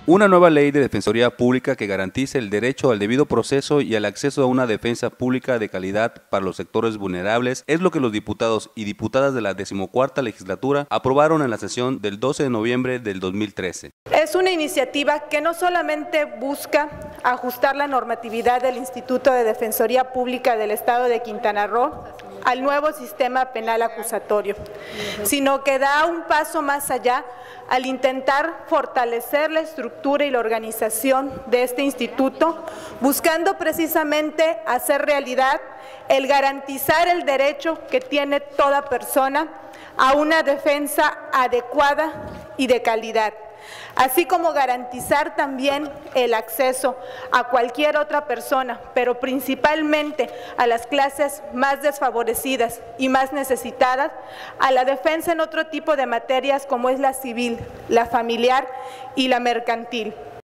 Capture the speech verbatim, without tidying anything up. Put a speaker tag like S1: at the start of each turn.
S1: Una nueva ley de defensoría pública que garantice el derecho al debido proceso y al acceso a una defensa pública de calidad para los sectores vulnerables es lo que los diputados y diputadas de la decimocuarta legislatura aprobaron en la sesión del doce de noviembre del dos mil trece.
S2: Es una iniciativa que no solamente busca ajustar la normatividad del Instituto de Defensoría Pública del Estado de Quintana Roo al nuevo sistema penal acusatorio, sino que da un paso más allá al intentar fortalecer la estructura y la organización de este instituto, buscando precisamente hacer realidad el garantizar el derecho que tiene toda persona a una defensa adecuada y de calidad, así como garantizar también el acceso a cualquier otra persona, pero principalmente a las clases más desfavorecidas y más necesitadas, a la defensa en otro tipo de materias como es la civil, la familiar y la mercantil.